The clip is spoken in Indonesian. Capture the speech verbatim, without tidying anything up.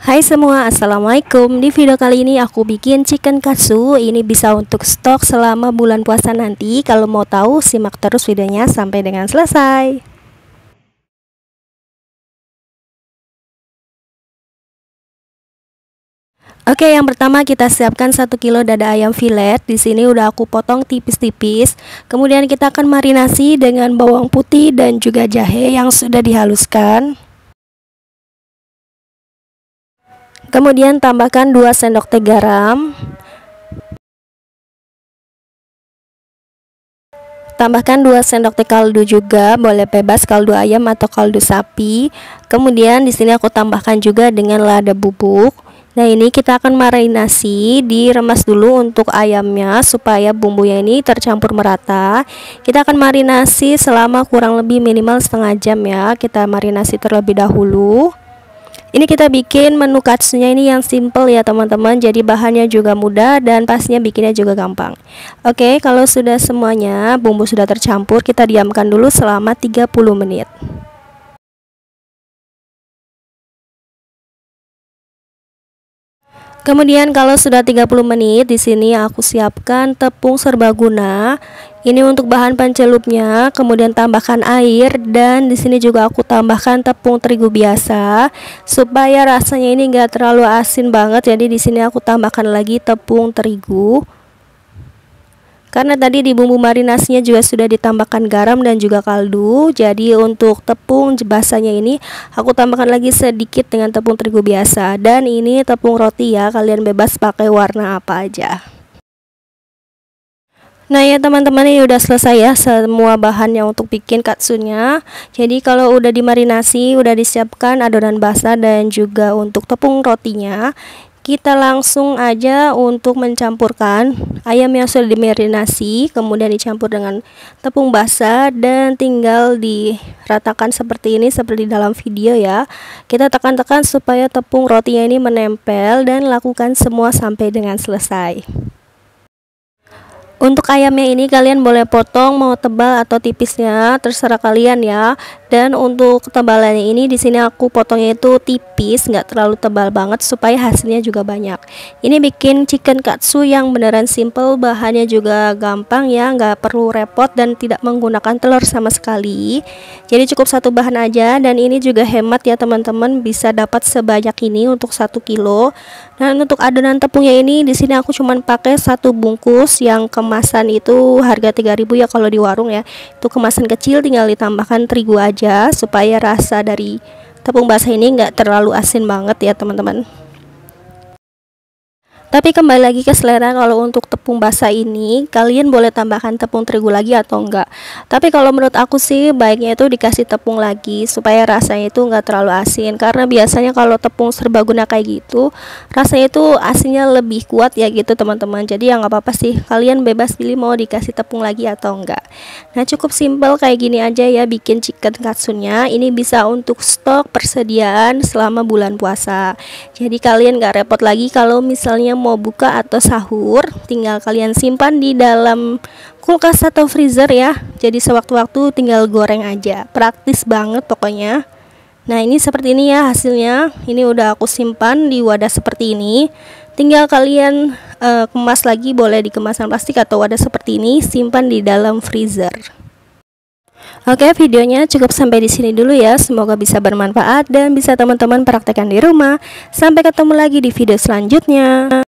Hai semua, assalamualaikum. Di video kali ini aku bikin chicken katsu. Ini bisa untuk stok selama bulan puasa nanti. Kalau mau tahu, simak terus videonya sampai dengan selesai. Oke, yang pertama kita siapkan satu kilo dada ayam filet. Di sini udah aku potong tipis-tipis. Kemudian kita akan marinasi dengan bawang putih dan juga jahe yang sudah dihaluskan. Kemudian tambahkan dua sendok teh garam. Tambahkan dua sendok teh kaldu juga, boleh bebas kaldu ayam atau kaldu sapi. Kemudian di sini aku tambahkan juga dengan lada bubuk. Nah, ini kita akan marinasi, diremas dulu untuk ayamnya supaya bumbunya ini tercampur merata. Kita akan marinasi selama kurang lebih minimal setengah jam ya. Kita marinasi terlebih dahulu. Ini kita bikin menu katsunya ini yang simple ya teman-teman, jadi bahannya juga mudah dan pastinya bikinnya juga gampang. Oke, kalau sudah semuanya bumbu sudah tercampur, kita diamkan dulu selama tiga puluh menit. Kemudian kalau sudah tiga puluh menit, di sini aku siapkan tepung serbaguna. Ini untuk bahan pencelupnya. Kemudian tambahkan air dan di sini juga aku tambahkan tepung terigu biasa supaya rasanya ini enggak terlalu asin banget. Jadi di sini aku tambahkan lagi tepung terigu. Karena tadi di bumbu marinasinya juga sudah ditambahkan garam dan juga kaldu. Jadi untuk tepung basahnya ini aku tambahkan lagi sedikit dengan tepung terigu biasa. Dan ini tepung roti ya, kalian bebas pakai warna apa aja. Nah ya teman-teman, ini udah selesai ya semua bahannya untuk bikin katsunya. Jadi kalau udah dimarinasi, udah disiapkan adonan basah dan juga untuk tepung rotinya, kita langsung aja untuk mencampurkan ayam yang sudah dimarinasi, kemudian dicampur dengan tepung basah dan tinggal diratakan seperti ini, seperti dalam video ya. Kita tekan-tekan supaya tepung rotinya ini menempel dan lakukan semua sampai dengan selesai. Untuk ayamnya ini kalian boleh potong mau tebal atau tipisnya, terserah kalian ya. Dan untuk ketebalannya ini di sini aku potongnya itu tipis, nggak terlalu tebal banget supaya hasilnya juga banyak. Ini bikin chicken katsu yang beneran simple, bahannya juga gampang ya, nggak perlu repot dan tidak menggunakan telur sama sekali. Jadi cukup satu bahan aja dan ini juga hemat ya teman-teman, bisa dapat sebanyak ini untuk satu kilo. Dan untuk adonan tepungnya ini di sini aku cuman pakai satu bungkus yang kemasan itu harga tiga ribu ya kalau di warung ya. Itu kemasan kecil, tinggal ditambahkan terigu aja supaya rasa dari tepung basah ini enggak terlalu asin banget ya teman-teman. Tapi kembali lagi ke selera, kalau untuk tepung basah ini kalian boleh tambahkan tepung terigu lagi atau enggak. Tapi kalau menurut aku sih baiknya itu dikasih tepung lagi supaya rasanya itu enggak terlalu asin. Karena biasanya kalau tepung serbaguna kayak gitu rasanya itu asinnya lebih kuat ya gitu teman-teman. Jadi ya nggak apa-apa sih, kalian bebas pilih mau dikasih tepung lagi atau enggak. Nah cukup simpel kayak gini aja ya bikin chicken katsunya. Ini bisa untuk stok persediaan selama bulan puasa. Jadi kalian nggak repot lagi kalau misalnya mau buka atau sahur, tinggal kalian simpan di dalam kulkas atau freezer ya. Jadi sewaktu-waktu tinggal goreng aja, praktis banget pokoknya. Nah ini seperti ini ya hasilnya. Ini udah aku simpan di wadah seperti ini. Tinggal kalian uh, kemas lagi, boleh di kemasan plastik atau wadah seperti ini, simpan di dalam freezer. Oke, videonya cukup sampai di sini dulu ya. Semoga bisa bermanfaat dan bisa teman-teman praktekkan di rumah. Sampai ketemu lagi di video selanjutnya.